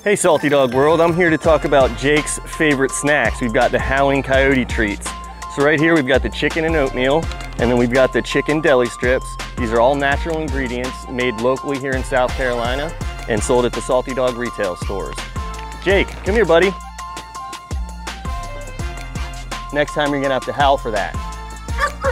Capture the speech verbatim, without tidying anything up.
Hey Salty Dog World, I'm here to talk about Jake's favorite snacks. We've got the Howling Coyote Treats. So right here we've got the chicken and oatmeal, and then we've got the chicken deli strips. These are all natural ingredients made locally here in South Carolina and sold at the Salty Dog retail stores. Jake, come here buddy. Next time you're gonna have to howl for that.